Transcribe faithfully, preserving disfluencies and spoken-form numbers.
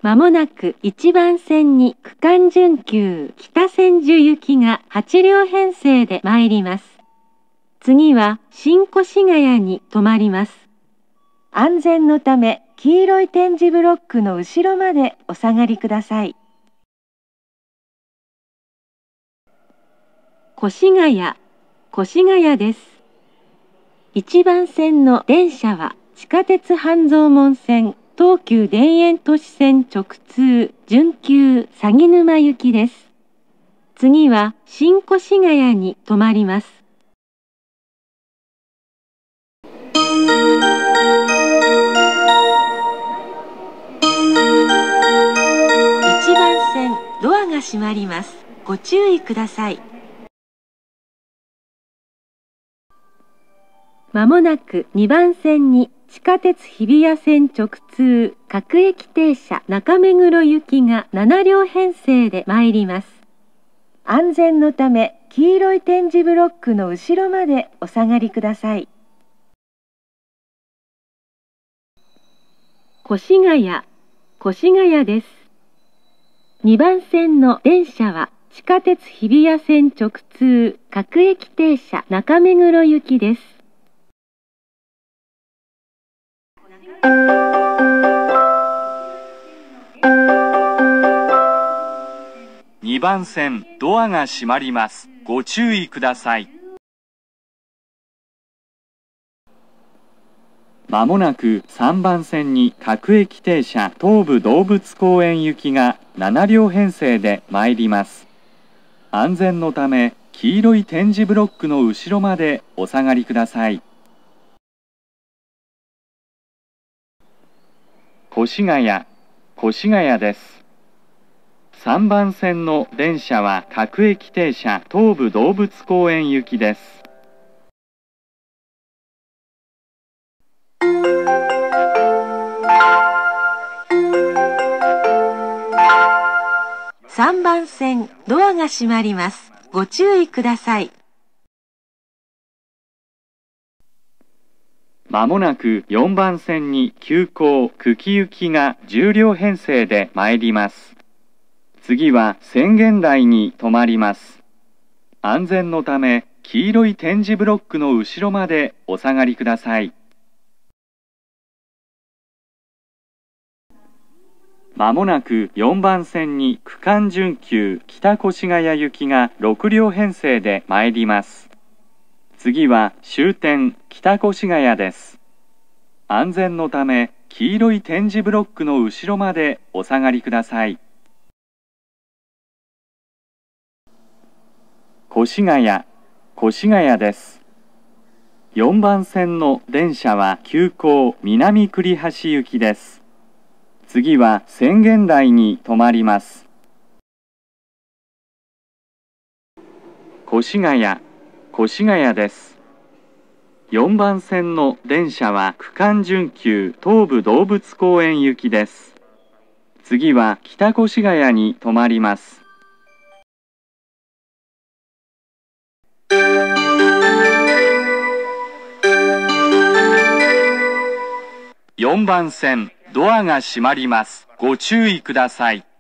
まもなくいちばん線に区間準急北千住行きがはち両編成で参ります。次は新越谷に停まります。安全のため黄色い点字ブロックの後ろまでお下がりください。越谷、越谷です。いちばん線の電車は地下鉄半蔵門線、東急田園都市線直通準急鷺沼行きです。次は新越谷に停まります。いちばん線、ドアが閉まります。ご注意ください。まもなくにばん線に地下鉄日比谷線直通各駅停車中目黒行きがなな両編成で参ります。安全のため黄色い点字ブロックの後ろまでお下がりください。越谷、越谷です。にばん線の電車は地下鉄日比谷線直通各駅停車中目黒行きです。 にばん線、ドアが閉まります。ご注意ください。まもなくさんばん線に各駅停車東武動物公園行きがなな両編成で参ります。安全のため黄色い点字ブロックの後ろまでお下がりください。越谷、越谷です。さんばん線の電車は各駅停車東武動物公園行きです。 さんばん線、ドアが閉まります。ご注意ください。 まもなくよんばん線に急行久喜行きがじゅう両編成で参ります。次は浅間台に停まります。安全のため黄色い点字ブロックの後ろまでお下がりください。まもなくよんばん線に区間準急北越谷行きがろく両編成で参ります。次は終点北越谷です。安全のため黄色い点字ブロックの後ろまでお下がりください。越谷、越谷です。よんばん線の電車は急行南栗橋行きです。次は浅間台に停まります。越谷、越谷です。よんばん線の電車は区間準急東武動物公園行きです。次は北越谷に停まります。よんばん線、ドアが閉まります。ご注意ください。